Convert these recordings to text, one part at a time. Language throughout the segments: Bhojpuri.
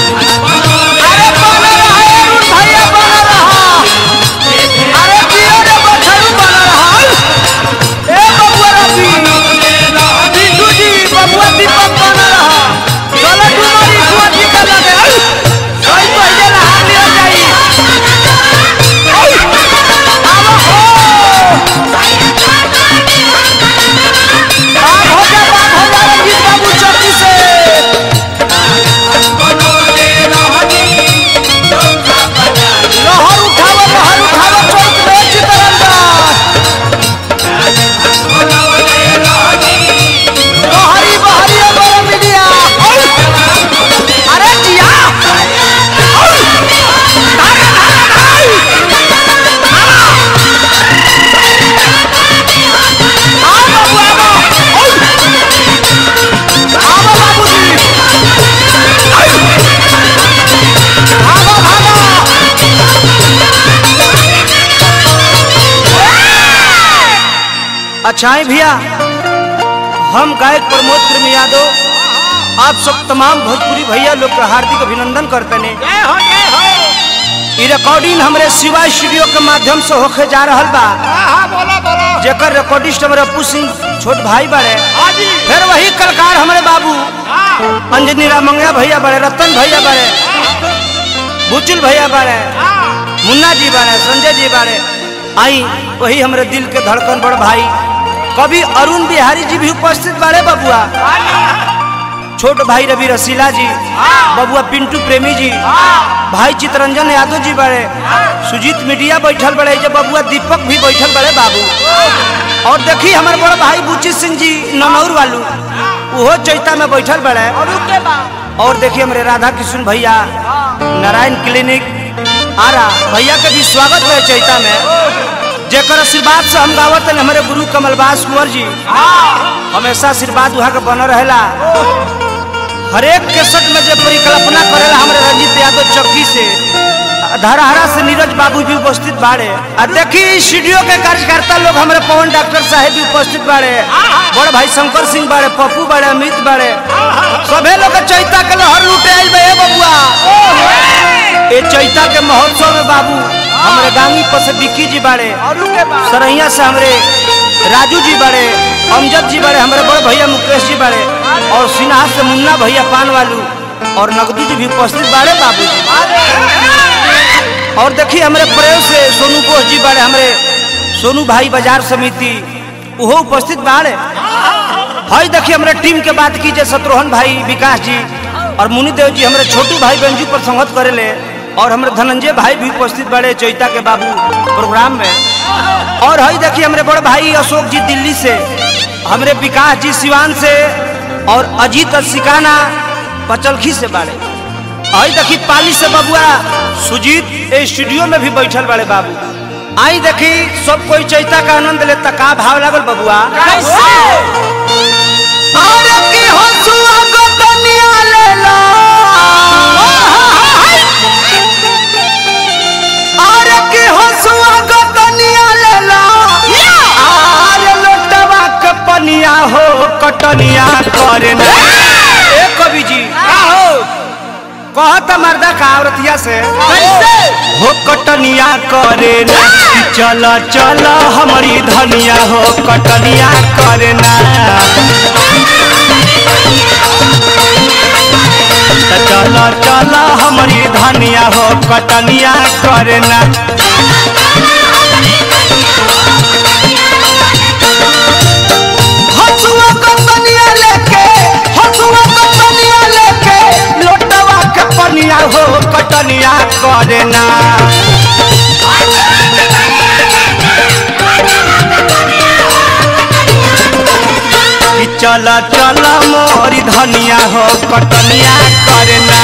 अच्छा है भैया, हम गायक प्रमोद प्रेम यादव आप सब तमाम भोजपुरी भैया लोग का हार्दिक अभिनंदन करते हैं। ये रिकॉर्डिंग हमारे शिवा स्टूडियो के माध्यम से होके जा रहा बा। जेकर रिकॉर्डिस्ट हमारे अपू सिंह छोट भाई बड़े, फिर वही कलाकार हमारे बाबू अंजनी रामंगया भैया बड़े, रतन भैया बड़े, बुचुल भैया बड़े, मुन्ना जी बड़े, संजय जी बड़े। आई वही हमारे दिल के धड़कन बड़ भाई कवि अरुण बिहारी जी भी उपस्थित बड़े, बबुआ छोट भाई रवि रसीला जी, बबुआ पिंटू प्रेमी जी, भाई चितरंजन यादव जी बड़े, सुजीत मीडिया बैठल बड़े, जब बबुआ दीपक भी बैठल बड़े बाबू। और देखी हमारे बड़े भाई बुची सिंह जी ननौर वालू वो चैता में बैठल बड़े। और देखिए हमारे राधा कृष्ण भैया नारायण क्लिनिक आरा भैया के भी स्वागत है चैता में। जेकर आशीर्वाद से हम गावत हैं हमारे गुरु कमलबास कुंवर जी, हमेशा आशीर्वाद वहाँ के बना रहेला। हरेक केसट में जो परिकल्पना करेला हमारे रंजीत यादव चौकी से, धरहरा से नीरज बाबू भी उपस्थित बाड़े। देखी स्टूडियो के कार्यकर्ता लोग हमारे पवन डॉक्टर साहेब भी उपस्थित बाड़े, बड़े भाई शंकर सिंह बाड़े, पप्पू बाड़े, अमित बाड़े, सभी लोग चैता के लहर लूटे आइल बे बबुआ। ये चैता के महोत्सव में बाबू हमारे गांगी पर से बिक्की जी बाड़े, सरैया से हमारे राजू जी बाड़े, अमजद जी बाड़े, हमारे बड़े भैया मुकेश जी बाड़े, और सिन्हा से मुन्ना भैया पान वालू और नगदू जी भी उपस्थित बाड़े बाबू जी। और देखिए हमारे प्रयोग से सोनू बोस जी बाड़े, हमारे सोनू भाई बाजार समिति वो उपस्थित बाड़े। हाई देखिए हमारे टीम के बात कीजिए, शत्रुघ्न भाई, विकास जी और मुनिदेव जी, हमारे छोटू भाई बेंजू पर संगत करे ले, और हमारे धनंजय भाई भी उपस्थित बड़े चैता के बाबू प्रोग्राम में। और हाई देखिए हमारे बड़े भाई अशोक जी दिल्ली से, हमारे विकास जी सिवान से, और अजीत सिकाना पचलखी से बड़े। आई देखी पाली से बबुआ सुजीत स्टूडियो में भी बैठल बड़े बाबू। आई देखी सब कोई चैता का आनंद लेता। का भाव लागल बबुआ? हो कटनिया करे ना कवि जी कहता मर्दा का औरतिया से हो कटनिया करे ना, चल चल हमारी धनिया हो कटनिया करे ना, चल चल हमारी धनिया हो कटनिया करे ना। हो कटनिया करे ना, चल चल मोरी धनिया हो कटनिया करे ना।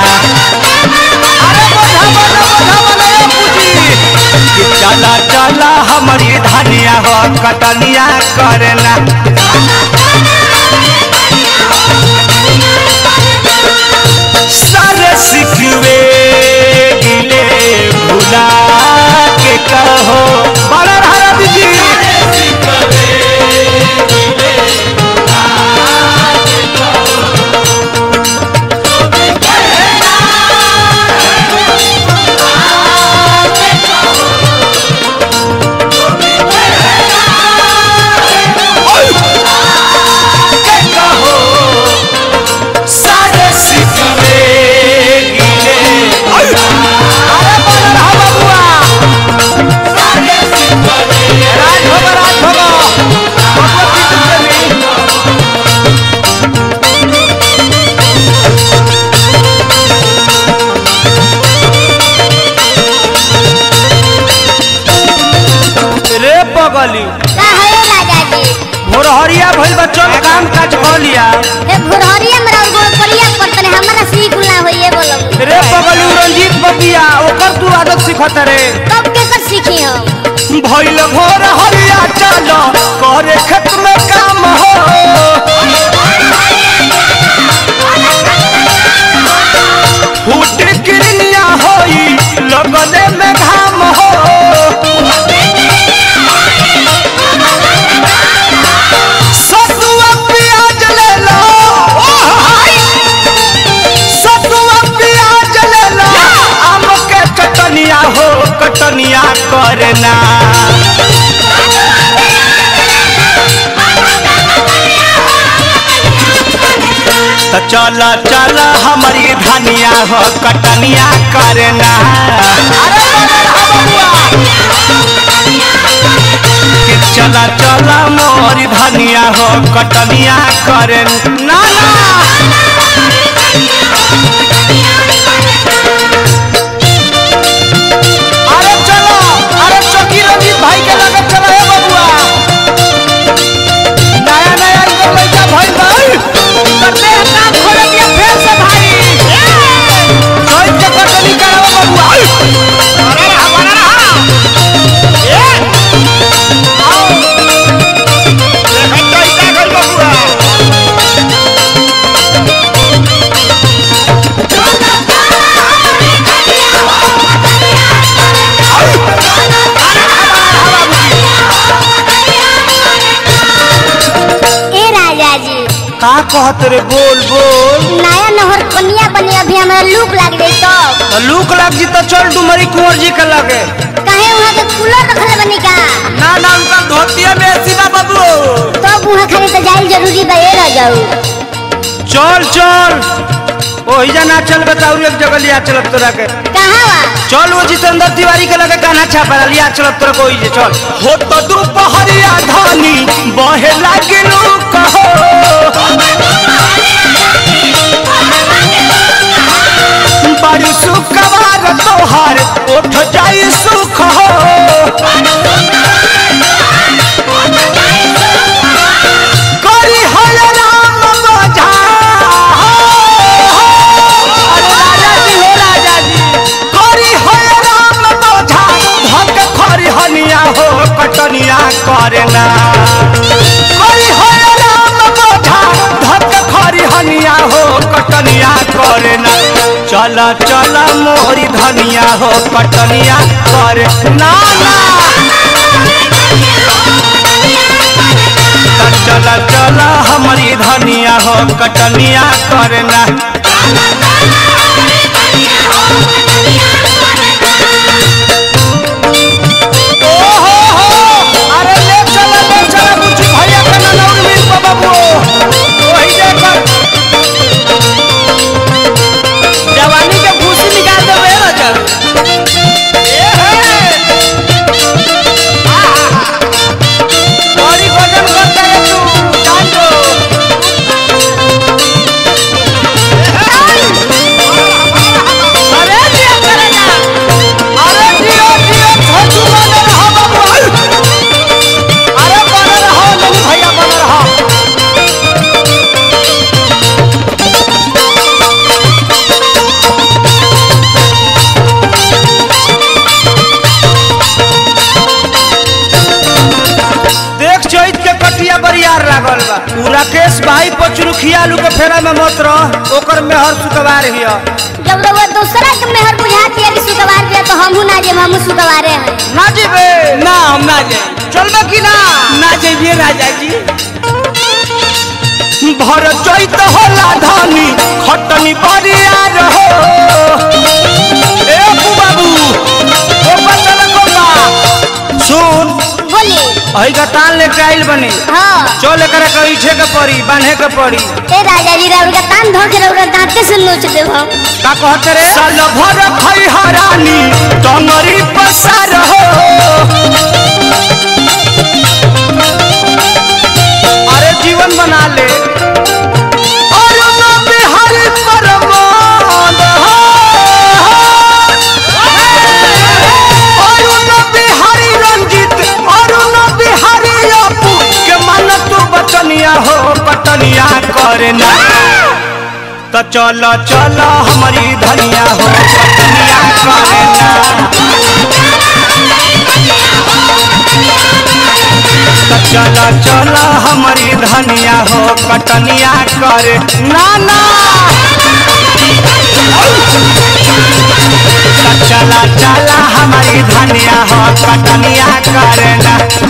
चल चल हमारी धनिया हो कटनिया करे ना। सारे सिखवे गिले भुला के कहो बड़ा रहा दीदी, लिया ए भुरहरिया मेरा गोड़ परिया पड़तने हमरा सी गुना होइए बोलो रे पगली रंजीत बबिया ओकर तू आदत सिखत रे कब के कर सीखी हम भइल भोर हरिया चलो करे खेत में काम हो फूट किरनिया होई लगले में घाम हो सतुआ प्याज ले लो सतुआ प्याज ले लो आम के चटनिया हो कटनिया करना तो चला चला हमारी धनिया हो कटनिया करना चला चला मोरी धनिया हो कटनिया करना अरे चलो अरे चौकी रंजीत भाई के लगे चला है बबुआ नया नया इधर लइका भाई भाई करते हैं काम खोले दिया फिर से भाई चोइस के कटनी कराओ बबुआ बना रहा ये आओ देखो चोइस आ गई बबुआ का कहत रे बोल बोल नया नहर कनिया बने अभी हमरा लूक लाग गई तो लूक लाग जी तो चल डुमरी कुंवर जी के लगे काहे वहां के कूलर रखले बनी का ना ना उनका धोतिया में ऐसी बा बाबू तो वहां खाली तो जाइल जरूरी बा ए रह जाऊ चल चल ओही जना चल बताऊ एक जगह लिया चलब तोरा के कहां बा चल वो जितेंद्र तिवारी के लगे गाना छापा लिया चलब तोरा कोई जे चल हो तो दोपहरिया धानी बहे लागे लोग कहो बड़ी सुखवार तोहार उठ जाई सुख हो करी हर राम बजा राजा जी हो राजा जी करी हर राम बजा भक खरी हनिया हो कटनिया करना करी हर राम बजा भक खरी हनिया हो कटनिया करना चला चला मोहरी धनिया हो कटनिया कर ना चला चला हमारी धनिया हो कटनिया करना ओहो हो अरे ले चला बुच्ची भैया का ननौर मिल बाबू वही देखकर जवानी के खुशी निकाल दे रे राजा बड़ी गजब करता है तू जान दो अरे दिया करेगा अरे दियो छोटू बन रहा बाबू अरे बन रहा नहीं भैया बन रहा देख चैत के कटिया बरियार लागल बा उ राकेश भाई पचरुखिया आलू के फेरा में मत रह ओकर मेहर सुकवार हिया जब वो दूसरा के मेहर बुझाती है कि सुकवार पे तो हमहू ना जे हमहू सुकवारे हैं ना जेबे ना हम ना जे चलबे कि ना ना जेबे राजा जी भर चैत होला धानी खटनी बरियार हो ए बाबू ओ बचल कोबा सुन बोली अही का तान लेके आइल बनी हां चल एकरा कइठे के पड़ी बांधे के पड़ी ए राजा जी राउर का तान धो के राउर दांते से नोच देब हम का कहत रे साल भर खई हरानी टंगरी पसार हो अरे जीवन बना ले और ना बिहारी परमान हो और ना बिहारी रंजीत और ना बिहारी अपू के मन तू बचनिया हो पटनिया चलो चलो हमारी धनिया हो कटनिया करे ना। चलो चलो हमारी धनिया हो कटनिया करे ना ना। चला चला हमारी धनिया हो कटनिया करे ना।